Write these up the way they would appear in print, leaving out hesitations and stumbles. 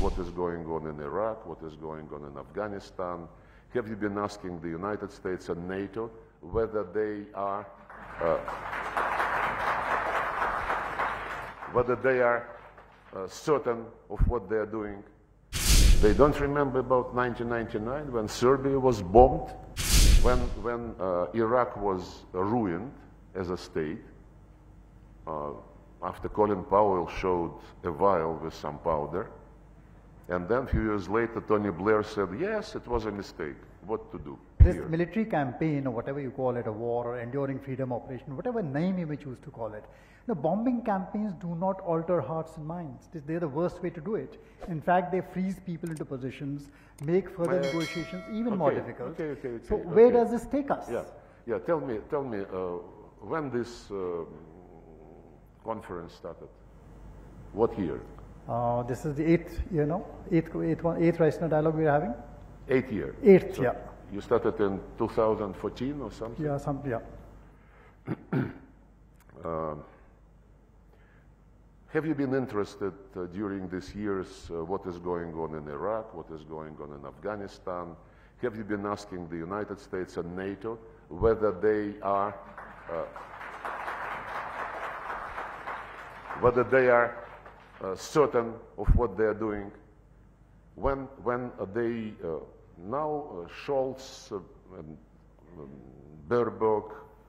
what is going on in Iraq, what is going on in Afghanistan? Have you been asking the United States and NATO whether they are certain of what they are doing? They don't remember about 1999 when Serbia was bombed, when Iraq was ruined as a state, after Colin Powell showed a vial with some powder. And then a few years later, Tony Blair said, yes, it was a mistake. What to do? This military campaign, or whatever you call it, a war or enduring freedom operation, whatever name you may choose to call it, the bombing campaigns do not alter hearts and minds. They're the worst way to do it. In fact, they freeze people into positions, make further negotiations even more difficult. So where does this take us? Yeah. Tell me, when this conference started? What year? This is the eighth Raisina Dialogue we're having. 8th year. Eighth, so you started in 2014 or something? Yeah, Have you been interested during these years what is going on in Iraq, what is going on in Afghanistan? Have you been asking the United States and NATO whether they are certain of what they are doing? When they now Scholz, Baerbock,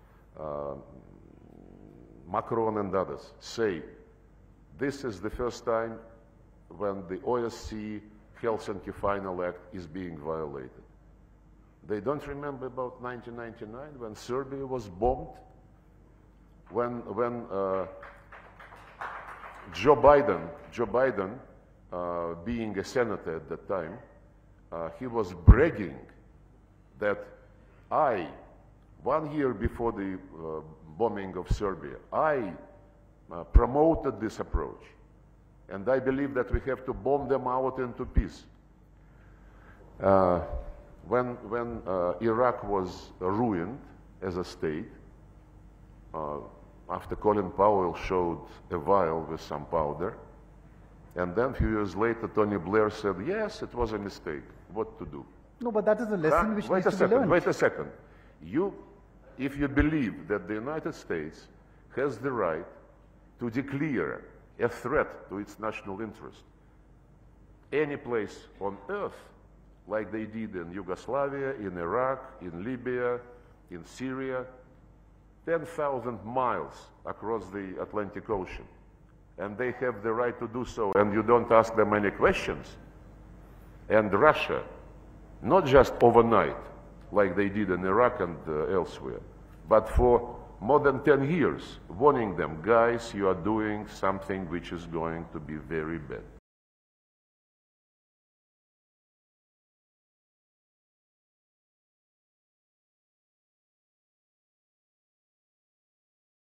Macron and others say this is the first time when the OSCE Helsinki Final Act is being violated. They don't remember about 1999 when Serbia was bombed, when Joe Biden, being a senator at that time, he was bragging that 1 year before the bombing of Serbia, I promoted this approach, and I believe that we have to bomb them out into peace. When Iraq was ruined as a state, after Colin Powell showed a vial with some powder, and then a few years later, Tony Blair said, yes, it was a mistake. What to do? No, but that is a lesson which needs to be learned. Wait a second. If you believe that the United States has the right to declare a threat to its national interest any place on earth, like they did in Yugoslavia, in Iraq, in Libya, in Syria, 10,000 miles across the Atlantic Ocean, and they have the right to do so, and you don't ask them any questions. And Russia, not just overnight, like they did in Iraq and elsewhere, but for more than 10 years, warning them, guys, you are doing something which is going to be very bad.